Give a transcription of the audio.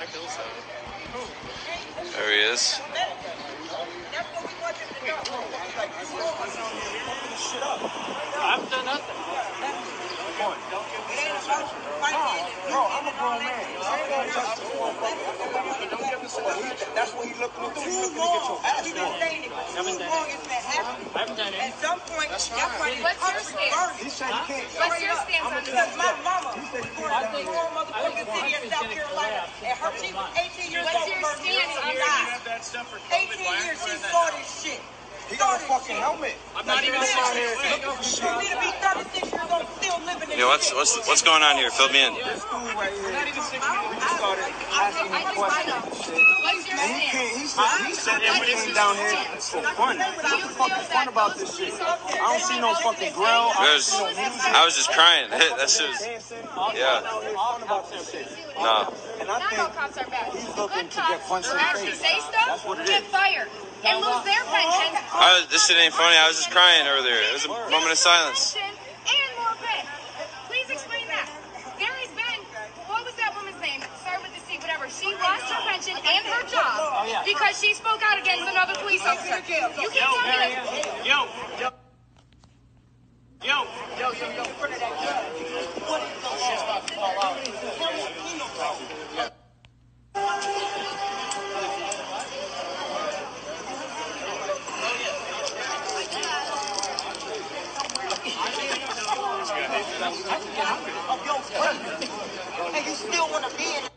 There he is. I've done nothing. Bro, I'm a grown man. That's what he's looking at. He's looking to get your ass done. I haven't done At it. some point, y'all might What's your stance? He said he can't. What's your stance on because this? my mama was born in the motherfucking city of South Carolina, and she was 18 years What's old your when her stance on died. this? 18 years she saw this shit. He got a fucking helmet. I'm not even looking for For me to be 36 years old still living in Yeah, what's going on here? Fill me in. This dude right here. We just started asking him questions. What's your And stance? he said that we came down here for fun. What's the fucking fun about this shit? I don't see no fucking grill. I don't see no music. I was just crying. That shit was, yeah. No. And I Not think all cops are bad. he's looking Good to get cops punched in the actually face. say That's stuff, what it get is. fired, and lose their pension. This shit ain't funny. I was just crying earlier. It was a moment of silence. And more pay. Please explain that. Gary's been, what was that woman's name? Start with the C, whatever. She lost her pension and her job because she spoke out against another police officer. You can't tell me that. Yo. And you still want to be in it.